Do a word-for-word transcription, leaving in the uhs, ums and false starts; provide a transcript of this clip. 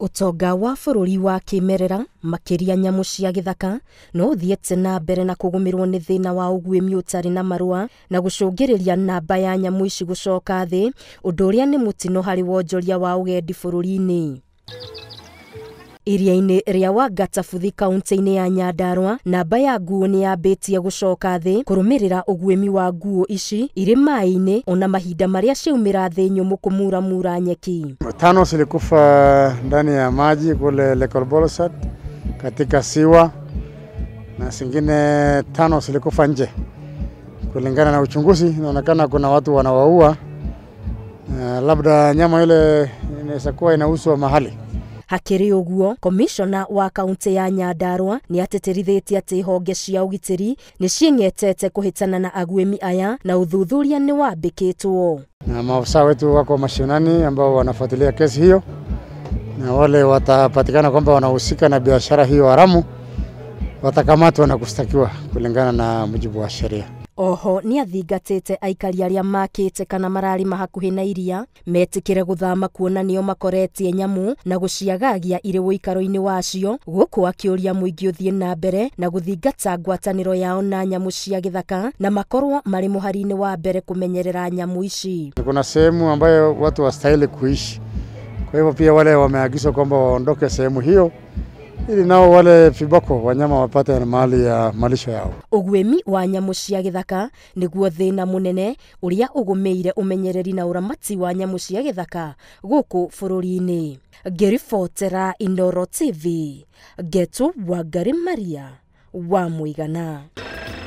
Utonga wa bũrũri wa kĩmerera makĩria nyamũ cia gĩthaka no ũthiĩte na mbere na kũgũmĩrwo nĩ thĩna wa ũguĩmi ũtarĩ na marũa na gũcũngĩrĩria namba ya nyamũ ici gũcoka thĩ, ũndũ ũrĩa nĩ mũtino harĩ wonjoria wa ũgendi bũrũri-inĩ. Iria-inĩ rĩa Wangatabuthi kaunti-inĩ ya Nyandarua, namba ya nguuo nĩ yambĩtie gũcoka thĩ kũrũmĩrĩra ũguĩmi wa nguuo ici irĩ maĩ-inĩ ona mahinda marĩa ciaumĩra thĩ nyũmũ kũmuramura nyeki. Tano zilikufa ndani ya maji kule Lekolbolosat katika ziwa na zingine tano zilikufa nje. Kulingana na uchunguzi inaonekana kuna watu wanawaua. Uh, labda nyama ile inaweza kuwa inauzwa mahali. Hakĩrĩ ũguo, komishona wa kaunti ya Nyandarua nĩ ateterithĩtie atĩ honge cia ũgitĩri nĩ cieng'etete kũhĩtana na aguĩmi aya na ũthuthuria nĩ wambĩkĩtwo. Na maafisa wetu wako mashinani ambao wanafuatilia kesi hiyo, na wale watapatikana kwamba wanahusika na biashara hiyo haramu watakamatwa na kustakiwa kulingana na mujibu wa sheria. Oho nĩ athingatĩte aikari arĩa makĩte kana mararĩ hakuhĩ na iria metĩkĩre gũthama kuona nĩo makoretie nyamũ na gũciagagia irĩ ũikaro-inĩ wacio, gũkũ akĩũria mũingĩ ũthiĩ na mbere na gũthingata ngwatanĩro yao na nyamũ cia gĩthaka na makorwo marĩ mũhari-inĩ wa mbere kũmenyerera nyamũ ici. Kuna sehemu ambayo watu wastahili kuishi, kwa hivyo pia wale wameagizwa kwamba waondoke sehemu hiyo ili nao wale viboko wanyama wapate mahali ya malisho yao. Ũguĩmi wa nyamũ cia gĩthaka nĩguo thĩna mũnene ũrĩa ũgũmĩire ũmenyereri na ũramati wa nyamũ cia gĩthaka gũkũ bũrũri-inĩ. Ngĩribotera Inooro T V, Ngetũ Wangari Maria wa Mũigana.